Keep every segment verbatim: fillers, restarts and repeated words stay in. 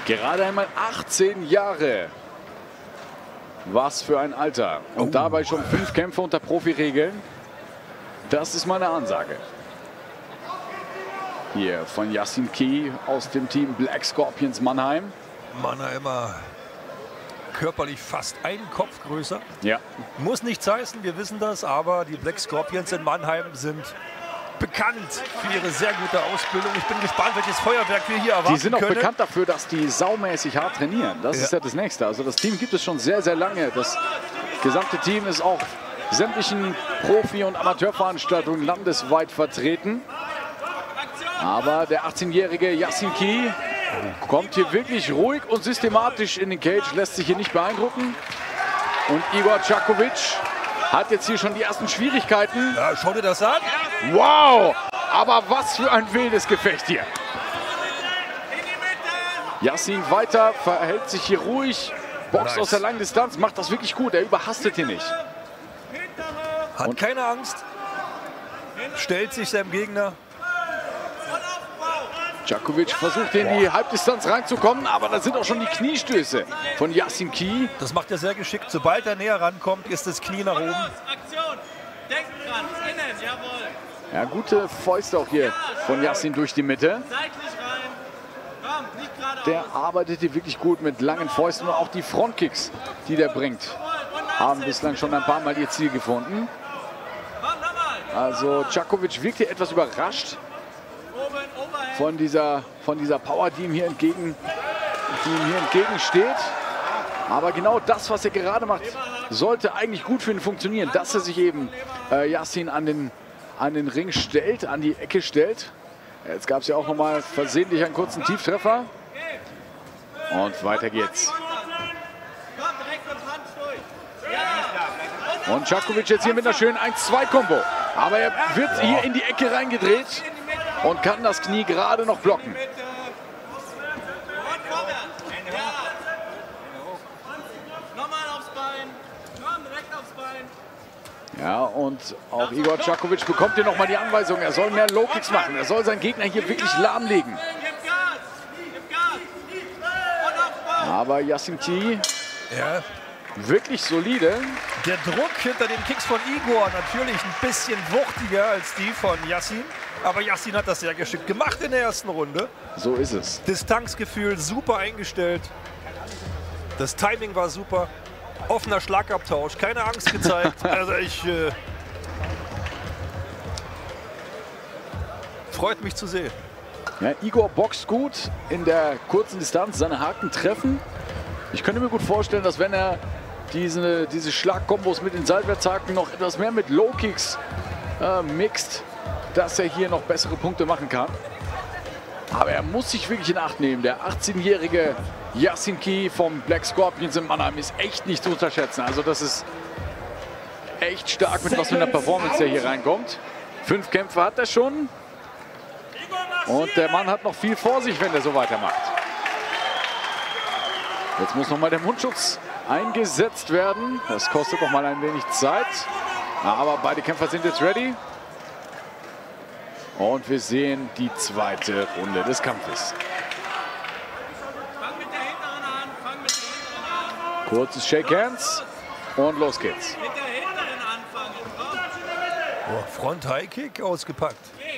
Gerade einmal achtzehn Jahre. Was für ein Alter. Und oh. dabei schon fünf Kämpfe unter Profiregeln. Das ist meine Ansage. Hier von Yassin Key aus dem Team Black Scorpions Mannheim. Mannheimer körperlich fast einen Kopf größer. Ja. Muss nichts heißen, wir wissen das, aber die Black Scorpions in Mannheim sind bekannt für ihre sehr gute Ausbildung. Ich bin gespannt, welches Feuerwerk wir hier erwarten Die sind auch können. bekannt dafür, dass die saumäßig hart trainieren. Das ja. ist ja das Nächste. Also das Team gibt es schon sehr, sehr lange. Das gesamte Team ist auch sämtlichen Profi- und Amateurveranstaltungen landesweit vertreten. Aber der achtzehnjährige Yassin Key kommt hier wirklich ruhig und systematisch in den Cage, lässt sich hier nicht beeindrucken. Und Igor Čaković hat jetzt hier schon die ersten Schwierigkeiten. Ja, schau dir das an. Wow, aber was für ein wildes Gefecht hier. Yassin weiter, verhält sich hier ruhig, boxt nice. aus der langen Distanz, macht das wirklich gut, er überhastet hier nicht. Hat und keine Angst, stellt sich seinem Gegner. Čaković versucht in die Halbdistanz reinzukommen, aber da sind auch schon die Kniestöße von Yassin Key. Das macht er sehr geschickt. Sobald er näher rankommt, ist das Knie nach oben. Ja, gute Fäuste auch hier von Yassin durch die Mitte. Der arbeitet hier wirklich gut mit langen Fäusten und auch die Frontkicks, die der bringt, haben bislang schon ein paar Mal ihr Ziel gefunden. Also Čaković wirkt hier etwas überrascht von dieser, von dieser Power, die ihm hier entgegen, die ihm hier entgegensteht. Aber genau das, was er gerade macht, sollte eigentlich gut für ihn funktionieren, dass er sich eben äh, Yassin an den, an den Ring stellt, an die Ecke stellt. Jetzt gab es ja auch noch mal versehentlich einen kurzen Tieftreffer. Und weiter geht's. Und Čaković jetzt hier mit einer schönen eins zwei Kombo. Aber er wird hier in die Ecke reingedreht und kann das Knie gerade noch blocken. Ja, und auch Igor Čaković bekommt hier noch mal die Anweisung, er soll mehr Low-Kicks machen. Er soll seinen Gegner hier wirklich lahmlegen. Aber Yassin Key ja. wirklich solide. Der Druck hinter den Kicks von Igor natürlich ein bisschen wuchtiger als die von Yassin. Aber Yassin hat das sehr geschickt gemacht in der ersten Runde. So ist es. Distanzgefühl super eingestellt. Das Timing war super. Offener Schlagabtausch, keine Angst gezeigt. Also ich... Äh, freut mich zu sehen. Ja, Igor boxt gut in der kurzen Distanz, seine Haken treffen. Ich könnte mir gut vorstellen, dass wenn er diese, diese Schlagkombos mit den Seitwärtshaken noch etwas mehr mit Low-Kicks äh, mixt, dass er hier noch bessere Punkte machen kann. Aber er muss sich wirklich in Acht nehmen. Der achtzehnjährige Yassin Key vom Black Scorpions in Mannheim ist echt nicht zu unterschätzen. Also das ist echt stark, mit was für einer Performance der hier reinkommt. Fünf Kämpfe hat er schon. Und der Mann hat noch viel vor sich, wenn er so weitermacht. Jetzt muss noch mal der Mundschutz eingesetzt werden. Das kostet noch mal ein wenig Zeit. Aber beide Kämpfer sind jetzt ready. Und wir sehen die zweite Runde des Kampfes. Kurzes Shake Hands und los geht's. Oh, Front High Kick ausgepackt.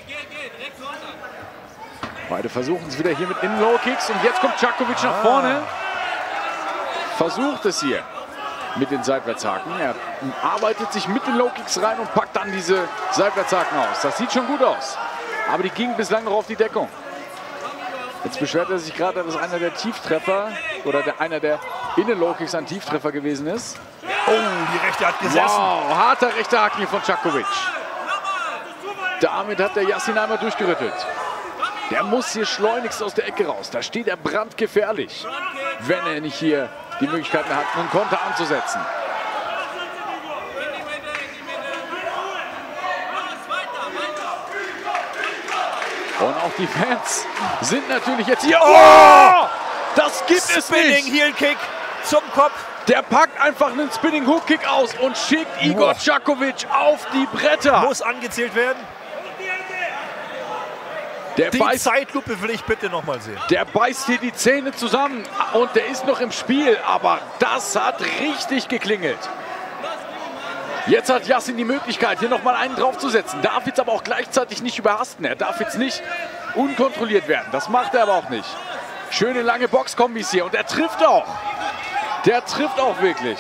Beide versuchen es wieder hier mit Innen-Low Kicks und jetzt kommt Čaković nach vorne. Versucht es hier mit den Seitwärtshaken. Er arbeitet sich mit den Low Kicks rein und packt dann diese Seitwärtshaken aus. Das sieht schon gut aus. Aber die gingen bislang noch auf die Deckung. Jetzt beschwert er sich gerade, dass einer der Tieftreffer oder der, einer der Innen-Low-Kicks ein Tieftreffer gewesen ist. Oh, die rechte hat gesessen. Wow, harter rechter Haken hier von Čaković. Damit hat der Yassin einmal durchgerüttelt. Der muss hier schleunigst aus der Ecke raus. Da steht er brandgefährlich, wenn er nicht hier die Möglichkeiten hat, einen Konter anzusetzen. Und auch die Fans sind natürlich jetzt hier. Oh! Das gibt es nicht! Spinning Heel Kick zum Kopf. Der packt einfach einen Spinning Hook Kick aus und schickt Igor Čaković auf die Bretter. Muss angezählt werden. Der Die beißt, Zeitlupe will ich bitte noch mal sehen. der beißt hier die Zähne zusammen und der ist noch im Spiel, aber das hat richtig geklingelt. Jetzt hat Yassin die Möglichkeit, hier noch mal einen draufzusetzen. Darf jetzt aber auch gleichzeitig nicht überhasten. Er darf jetzt nicht unkontrolliert werden. Das macht er aber auch nicht. Schöne lange Boxkombis hier und er trifft auch. Der trifft auch wirklich.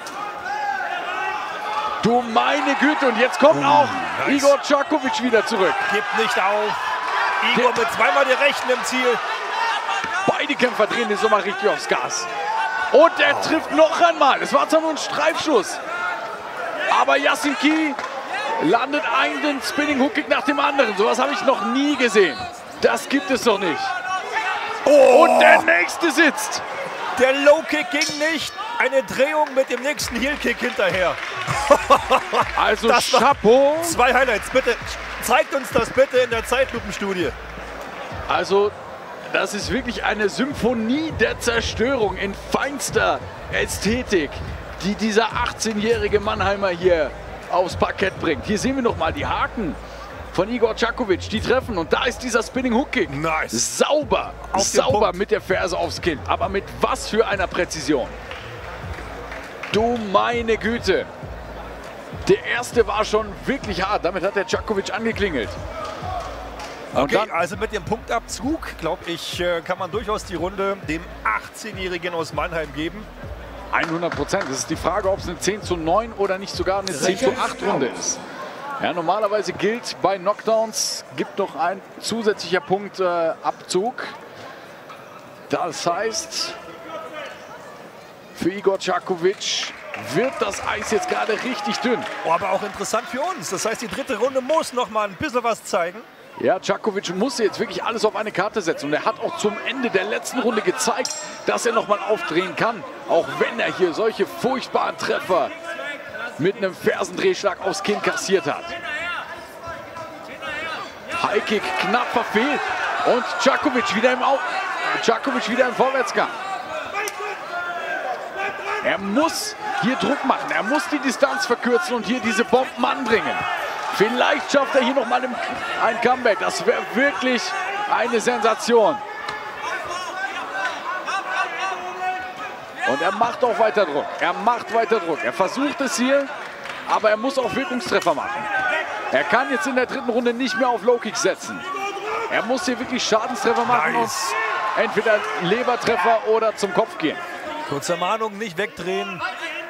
Du meine Güte, und jetzt kommt auch nice. Igor Čaković wieder zurück. Gibt nicht auf. Igor mit zweimal die Rechten im Ziel. Beide Kämpfer drehen jetzt nochmal richtig aufs Gas. Und er oh. trifft noch einmal. Es war zwar nur ein Streifschuss. Aber Yassin Key landet einen Spinning Hook Kick nach dem anderen. Sowas habe ich noch nie gesehen. Das gibt es doch nicht. Oh. Und der nächste sitzt. Der Low Kick ging nicht. Eine Drehung mit dem nächsten Heel Kick hinterher. Also Chapeau. Zwei Highlights, bitte. Zeigt uns das bitte in der Zeitlupenstudie. Also das ist wirklich eine Symphonie der Zerstörung in feinster Ästhetik, die dieser achtzehnjährige Mannheimer hier aufs Parkett bringt. Hier sehen wir noch mal die Haken von Igor Čaković, die treffen. Und da ist dieser Spinning Hook Kick. Nice. Sauber, Auf sauber mit der Ferse aufs Kinn. Aber mit was für einer Präzision. Du meine Güte. Der erste war schon wirklich hart. Damit hat der Čaković angeklingelt. Und Okay, dann, also mit dem Punktabzug, glaube ich, kann man durchaus die Runde dem achtzehnjährigen aus Mannheim geben. hundert Prozent. Das ist die Frage, ob es eine zehn zu neun oder nicht sogar eine zehn zu acht Runde ist. Ja, normalerweise gilt bei Knockdowns, gibt noch ein zusätzlicher Punktabzug. Das heißt, für Igor Čaković wird das Eis jetzt gerade richtig dünn. Oh, aber auch interessant für uns. Das heißt, die dritte Runde muss noch mal ein bisschen was zeigen. Ja, Čaković muss jetzt wirklich alles auf eine Karte setzen. Und er hat auch zum Ende der letzten Runde gezeigt, dass er noch mal aufdrehen kann. Auch wenn er hier solche furchtbaren Treffer mit einem Fersendrehschlag aufs Kinn kassiert hat. High Kick knapp verfehlt. Und Čaković wieder im Au Čaković wieder im Vorwärtsgang. Er muss hier Druck machen. Er muss die Distanz verkürzen und hier diese Bomben anbringen. Vielleicht schafft er hier noch mal ein Comeback. Das wäre wirklich eine Sensation. Und er macht auch weiter Druck. Er macht weiter Druck. Er versucht es hier, aber er muss auch Wirkungstreffer machen. Er kann jetzt in der dritten Runde nicht mehr auf Low Kicks setzen. Er muss hier wirklich Schadenstreffer machen Nice. und entweder Lebertreffer oder zum Kopf gehen. Kurze Mahnung, nicht wegdrehen.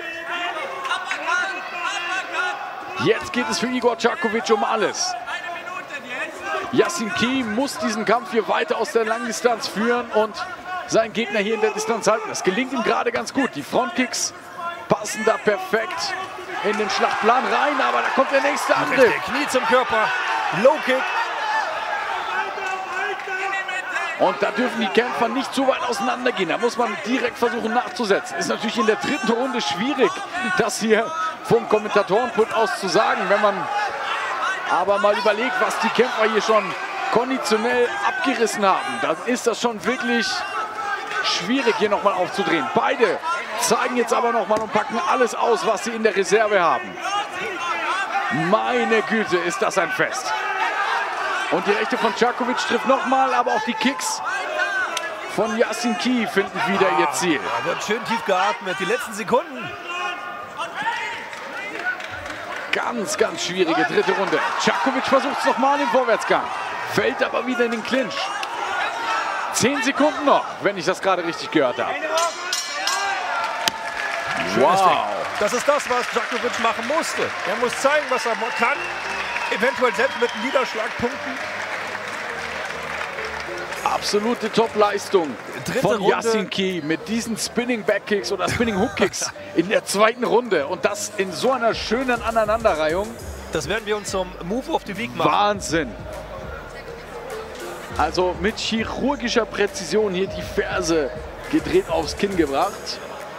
Jetzt geht es für Igor Čaković um alles. Yassin Key muss diesen Kampf hier weiter aus der Langdistanz führen und seinen Gegner hier in der Distanz halten. Das gelingt ihm gerade ganz gut. Die Frontkicks passen da perfekt in den Schlachtplan rein, aber da kommt der nächste Angriff. Richtig, Knie zum Körper, Low Kick. Und da dürfen die Kämpfer nicht zu weit auseinander gehen. Da muss man direkt versuchen nachzusetzen. Ist natürlich in der dritten Runde schwierig, das hier vom Kommentatorenpult aus zu sagen. Wenn man aber mal überlegt, was die Kämpfer hier schon konditionell abgerissen haben, dann ist das schon wirklich schwierig, hier nochmal aufzudrehen. Beide zeigen jetzt aber nochmal und packen alles aus, was sie in der Reserve haben. Meine Güte, ist das ein Fest. Und die Rechte von Čaković trifft nochmal, aber auch die Kicks von Yassin Key finden wieder ah, ihr Ziel. Da wird schön tief geatmet, die letzten Sekunden. Ganz, ganz schwierige dritte Runde. Čaković versucht es nochmal im Vorwärtsgang. Fällt aber wieder in den Clinch. Zehn Sekunden noch, wenn ich das gerade richtig gehört habe. Wow. Ding. Das ist das, was Čaković machen musste. Er muss zeigen, was er kann. Eventuell selbst mit Niederschlagpunkten. Absolute Top-Leistung von Runde. Yassin Key mit diesen Spinning Backkicks oder Spinning Hook-Kicks in der zweiten Runde. Und das in so einer schönen Aneinanderreihung. Das werden wir uns zum Move of the Week machen. Wahnsinn. Also mit chirurgischer Präzision hier die Ferse gedreht aufs Kinn gebracht.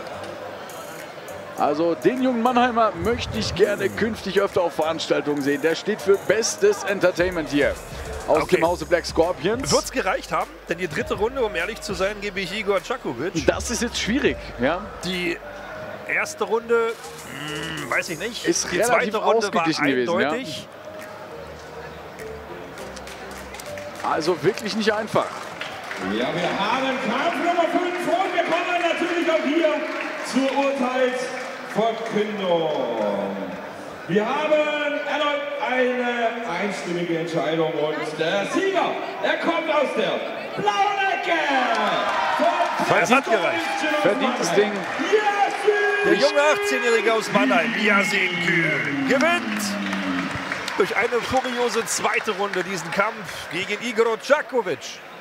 Also den jungen Mannheimer möchte ich gerne künftig öfter auf Veranstaltungen sehen. Der steht für bestes Entertainment hier aus okay. dem Hause Black Scorpions. Wird es gereicht haben? Denn die dritte Runde, um ehrlich zu sein, gebe ich Igor Čaković. Das ist jetzt schwierig. Ja? Die erste Runde, mh, weiß ich nicht. Ist die relativ zweite Runde ausgeglichen war gewesen. eindeutig. Also wirklich nicht einfach. Ja, wir haben Kampf Nummer fünf und wir kommen natürlich auch hier zur Urteilsverkündung. Wir haben erneut eine einstimmige Entscheidung und der Sieger, er kommt aus der blauen Ecke. Es hat gereicht. Verdientes Ding. Der junge achtzehnjährige aus Mannheim, Yasin Kühl, gewinnt durch eine furiose zweite Runde diesen Kampf gegen Igor Djakovic.